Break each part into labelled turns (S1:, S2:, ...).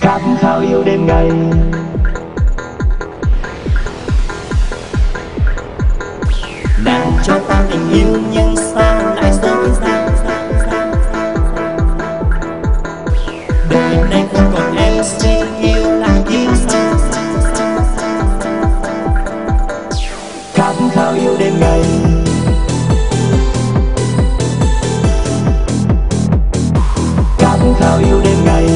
S1: khát khao yêu đêm ngày. Nàng cho ta tình yêu nhưng sao lại dối gian. Đời này không còn em xin yêu lại kiếp sau. Khát khao yêu đêm ngày. Khát khao yêu đêm ngày.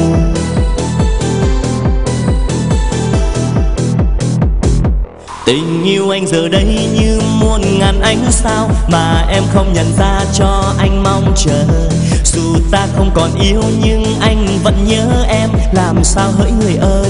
S1: Tình yêu anh giờ đây như muôn ngàn ánh sao mà em không nhận ra cho anh mong chờ. Dù ta không còn yêu nhưng anh vẫn nhớ em, làm sao hỡi người ơi.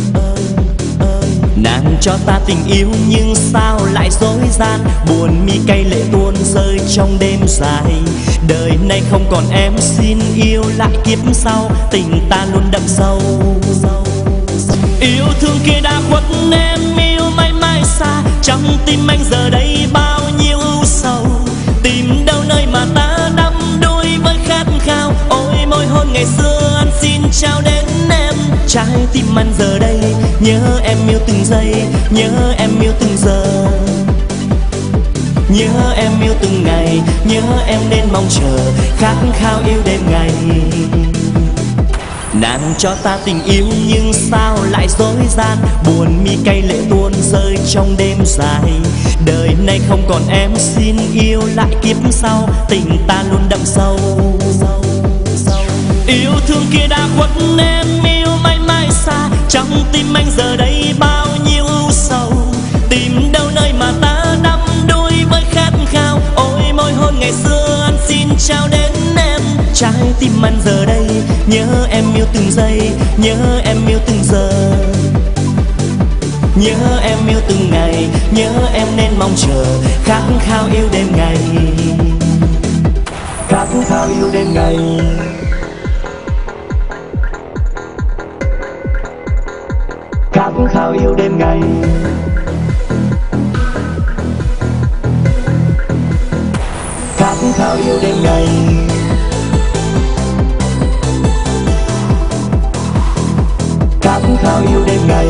S1: Nàng cho ta tình yêu nhưng sao lại dối gian, buồn mi cay lệ tuôn rơi trong đêm dài. Đời này không còn em xin yêu lại kiếp sau, tình ta luôn đậm sâu. Yêu thương kia đã khuất em yêu mãi mãi xa, trong tim anh giờ đây bao nhiêu ưu sầu. Tìm đâu nơi mà ta đắm đuối với khát khao, ôi môi hôn ngày xưa anh xin trao đến em. Trái tim anh giờ đây nhớ em yêu từng giây, nhớ em yêu từng giờ, nhớ em yêu từng ngày, nhớ em nên mong chờ, khát khao yêu đêm ngày. Nàng cho ta tình yêu nhưng sao lại dối gian, buồn mi cay lệ tuôn rơi trong đêm dài. Đời này không còn em xin yêu lại kiếp sau, tình ta luôn đậm sâu. Yêu thương kia đã khuất em yêu mãi mãi xa, trong tim anh giờ đây bao nhiêu ưu sầu. Tìm đâu nơi mà ta đắm đuối với khát khao, ôi môi hôn ngày xưa anh xin trao đến em. Trái tim anh giờ đây nhớ em yêu từng giây, nhớ em yêu từng giờ, nhớ em yêu từng ngày, nhớ em nên mong chờ, khát khao yêu đêm ngày. Khát khao yêu đêm ngày. Khát khao yêu đêm ngày. Khát khao yêu đêm ngày. Khát khao yêu đêm ngày.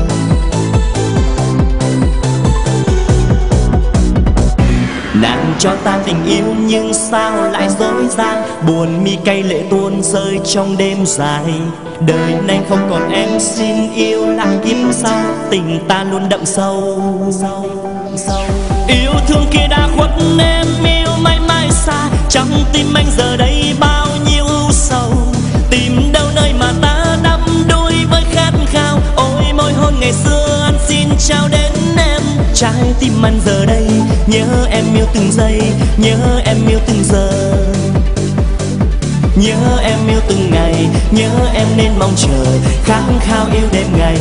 S1: Nàng cho ta tình yêu nhưng sao lại dối gian, buồn mi cay lệ tuôn rơi trong đêm dài. Đời này không còn em xin yêu lại kiếp sau, tình ta luôn đậm sâu. Yêu thương kia đã khuất em yêu mãi mãi xa, trong tim anh giờ đây bao nhiêu ưu sầu. Tìm đâu nơi mà ta đắm đuối với khát khao, ôi môi hôn ngày xưa anh xin trao đến em. Trái tim anh giờ đây nhớ em yêu từng giây, nhớ em yêu từng giờ, nhớ em yêu từng ngày, nhớ em nên mong chờ, khát khao yêu đêm ngày.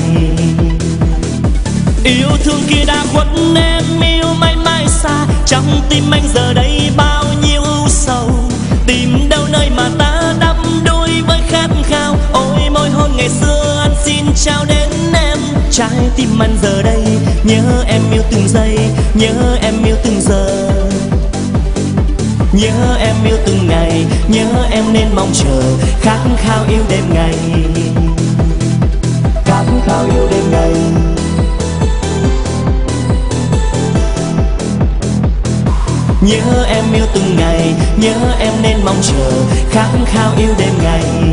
S1: Yêu thương kia đã khuất em yêu mãi mãi xa, trong tim anh giờ đây bao nhiêu ưu sầu. Tìm đâu nơi mà ta đắm đuối với khát khao, ôi môi hôn ngày xưa anh xin trao đến em. Trái tim anh giờ đây nhớ em yêu từng giây, nhớ em yêu từng giờ, nhớ em yêu từng ngày, nhớ em nên mong chờ, khát khao yêu đêm ngày. Khát khao yêu đêm ngày. Nhớ em yêu từng ngày, nhớ em nên mong chờ, khát khao yêu đêm ngày.